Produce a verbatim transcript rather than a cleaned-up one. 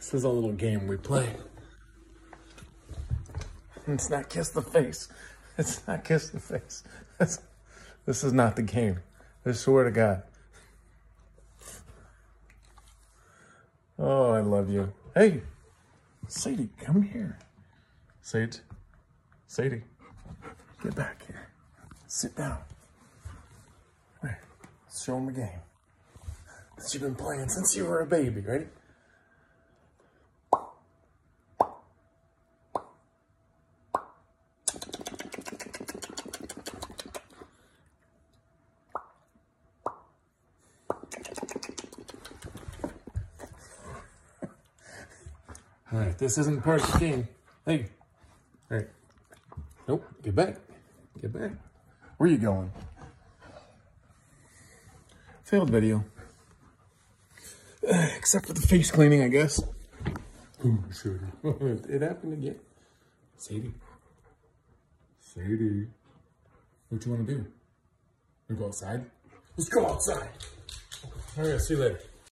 This is a little game we play. It's not kiss the face. It's not kiss the face. This, this is not the game. I swear to God. Oh, I love you. Hey, Sadie, come here. Sadie, Sadie, get back here. Sit down. Right, let's show him a game that you've been playing since you were a baby. Ready? All right, this isn't part of the game. Hey, all right. Nope, get back, get back. Where are you going? Failed video. Uh, except for the face cleaning, I guess. Ooh, sure. It happened again. Sadie. Sadie. What you want to do? You go outside? Let's go outside. All right, see you later.